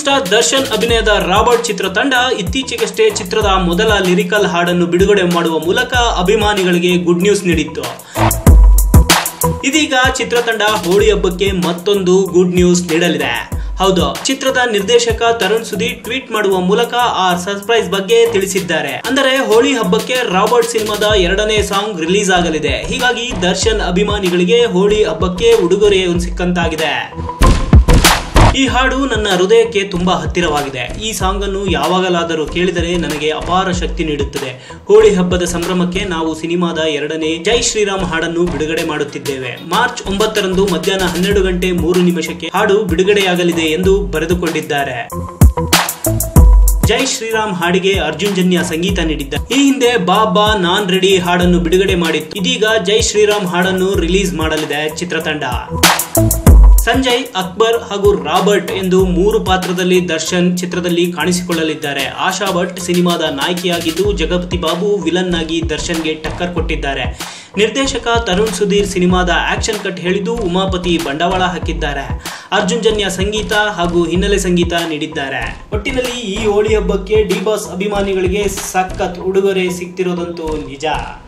Star Darshan ಅಭಿನಯದ Robert ಚಿತ್ರತಂಡ ಇತ್ತೀಚೆಗಷ್ಟೇ ಚಿತ್ರದ ಮೊದಲ ಲಿರಿಕಲ್ ಹಾಡನ್ನು ಬಿಡುಗಡೆ ಮಾಡುವ ಮೂಲಕ ಅಭಿಮಾನಿಗಳಿಗೆ ಗುಡ್ ನ್ಯೂಸ್ ನೀಡಿತ್ತು. ಇದೀಗ ಚಿತ್ರತಂಡ ಹೋಳಿ ಹಬ್ಬಕ್ಕೆ ಮತ್ತೊಂದು ಗುಡ್ ನ್ಯೂಸ್ ನೀಡಲಿದೆ. ಹೌದು, ಚಿತ್ರದ ನಿರ್ದೇಶಕ ತರುಣ್ ಸುಧೀರ್ ಟ್ವೀಟ್ ಮಾಡುವ ಮೂಲಕ ಆ ಸರ್ಪ್ರೈಸ್ ಬಗ್ಗೆ ತಿಳಿಸಿದ್ದಾರೆ. ಅಂದರೆ ಹೋಳಿ ಹಬ್ಬಕ್ಕೆ ರಾಬರ್ಟ್ ಸಿನಿಮಾದ 2ನೇ ಸಾಂಗ್ ರಿಲೀಸ್ ಆಗಲಿದೆ. ಹೀಗಾಗಿ ದರ್ಶನ್ ಅಭಿಮಾನಿಗಳಿಗೆ ಹೋಳಿ ಹಬ್ಬಕ್ಕೆ ಉಡುಗೊರೆ ಸಿಕ್ಕಂತಾಗಿದೆ. ಈ ಹಾಡು ನನ್ನ ಹೃದಯಕ್ಕೆ ತುಂಬಾ ಹತ್ತಿರವಾಗಿದೆ. ಈ ಸಾಂಗ್ ಅನ್ನು ಯಾವಾಗಲಾದರೂ ಕೇಳಿದರೆ ನನಗೆ ಅಪಾರ ಶಕ್ತಿ ನೀಡುತ್ತದೆ. ಹೋಳಿ ಹಬ್ಬದ ಸಂಭ್ರಮಕ್ಕೆ ನಾವು ಸಿನಿಮಾದ 2ನೇ ಜೈ ಶ್ರೀರಾಮ್ ಹಾಡನ್ನು ಬಿಡುಗಡೆ ಮಾಡುತ್ತಿದ್ದೇವೆ. ಮಾರ್ಚ್ 9ರಂದು ಮಧ್ಯಾಹ್ನ 12:03 ಹಾಡು ಬಿಡುಗಡೆಯಾಗಲಿದೆ ಎಂದು ಬರೆದುಕೊಂಡಿದ್ದಾರೆ. ಜೈ ಶ್ರೀರಾಮ್ ಹಾಡಿಗೆ ಅರ್ಜುನ್ ಜನ್ಯ ಸಂಗೀತ ನೀಡಿದ್ದಾರೆ. ಈ ಹಿಂದೆ ಬಾಬಾ ನಾನ್ ರೆಡಿ ಹಾಡನ್ನು ಬಿಡುಗಡೆ ಮಾಡಿತ್ತು. ಇದೀಗ ಜೈ ಶ್ರೀರಾಮ್ ಹಾಡನ್ನು ರಿಲೀಸ್ ಮಾಡಲಿದೆ ಚಿತ್ರತಂಡ. ಸಂಜಯ್, ಅಕ್ಬರ್ ಹಾಗೂ ರಾಬರ್ಟ್ ಎಂದು 3 ಪಾತ್ರದಲ್ಲಿ ದರ್ಶನ್ ಚಿತ್ರದಲ್ಲಿ ಕಾಣಿಸಿಕೊಳ್ಳಲಿದ್ದಾರೆ. ಆಶಾ ಭಟ್ ಸಿನಿಮಾದ ನಾಯಕಿಯಾಗಿದ್ದು, ಜಗಪತಿ ಬಾಬು ವಿಲನ್ ಆಗಿ ದರ್ಶನ್ಗೆ ಟಕ್ಕರ್ ಕೊಟ್ಟಿದ್ದಾರೆ. ನಿರ್ದೇಶಕ ತರುಣ್ ಸುಧೀರ್ ಸಿನಿಮಾದ ಆಕ್ಷನ್ ಕಟ್ ಹೇಳಿದ್ದು, ಉಮಾಪತಿ ಬಂಡವಾಳ ಹಾಕಿದ್ದಾರೆ. ಅರ್ಜುನ್ ಜನ್ಯ ಸಂಗೀತ ಹಾಗೂ ಹಿನ್ನೆಲೆ ಸಂಗೀತ ನೀಡಿದ್ದಾರೆ. ಒಟ್ಟಿನಲ್ಲಿ ಈ ಹೋಳಿ ಹಬ್ಬಕ್ಕೆ ಡಿ ಬಾಸ್ ಅಭಿಮಾನಿಗಳಿಗೆ ಸಖತ್ ಉಡುಗೊರೆ ಸಿಗ್ತಿರೋದಂತೂ ನಿಜ.